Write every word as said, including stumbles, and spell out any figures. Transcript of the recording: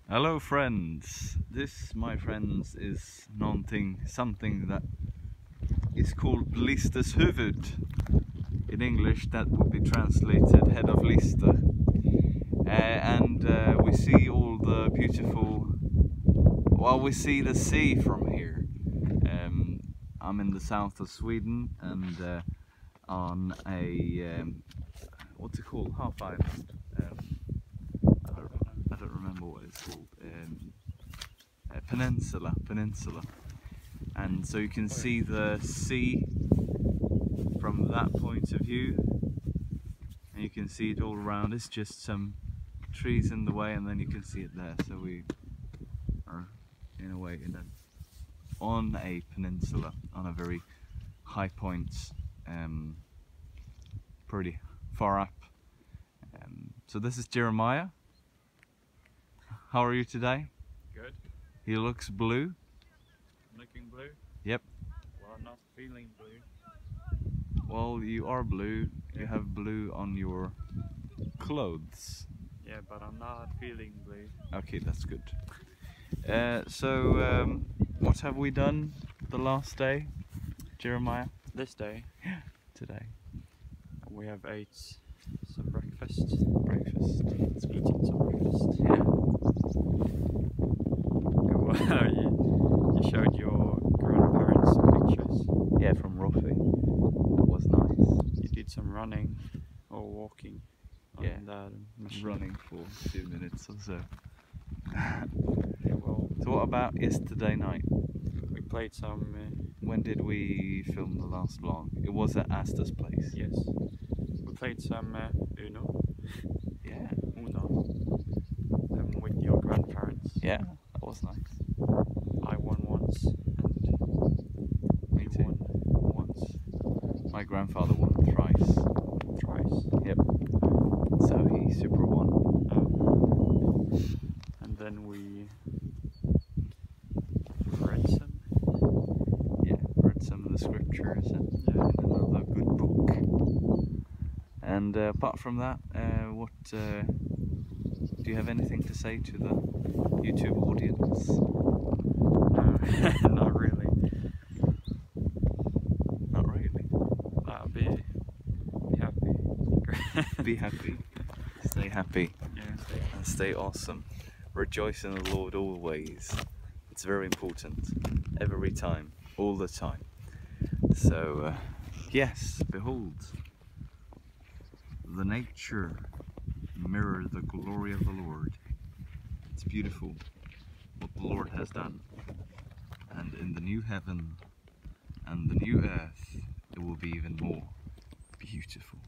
Hello friends, this my friends is någonting, something that is called Listershuvud. In English that would be translated head of Lister. Uh, and uh, we see all the beautiful, well we see the sea from here. Um, I'm in the south of Sweden and uh, on a, um, what's it called, half island. Um, I, don't, I don't remember what it's called. Um, a peninsula, peninsula. And so you can see the sea from that point of view, and you can see it all around. It's just some trees in the way, and then you can see it there. So we are in a way in a, on a peninsula, on a very high point, um, pretty far up. Um, so this is Jeremiah. How are you today? Good. He looks blue. Looking blue? Yep. Well, I'm not feeling blue. Well, you are blue. You have blue on your clothes. Yeah, but I'm not feeling blue. Okay, that's good. Uh, so, um, what have we done the last day, Jeremiah? This day, Today. we have ate some breakfast. Breakfast. It's eating some breakfast. Yeah. Well, you, you showed your grandparents some pictures. Yeah, from Roffey. That was nice. You did some running or walking on Yeah. that machine. Running for a few minutes or so. Yeah, well, So what about yesterday night? we played some. Uh, When did we film the last vlog? It was at Asta's place. yes, we played some uh, Uno. Yeah. Uno. Um, with your grandparents. Yeah, that was nice. I won once, and Me you too. won once. My grandfather won thrice. Thrice. Yep. So he super won. Um, and then we read some. Yeah, read some of the scriptures and Yeah. another good book. And uh, apart from that, uh, what uh, do you have anything to say to the YouTube audience? No, not really. Not really. Uh, be, be happy. Be happy. Stay happy. Yeah. And stay awesome. Rejoice in the Lord always. It's very important. Every time. All the time. So, uh, yes, behold. The nature mirror the glory of the Lord. It's beautiful what the Lord has done. And in the new heaven and the new earth, it will be even more beautiful.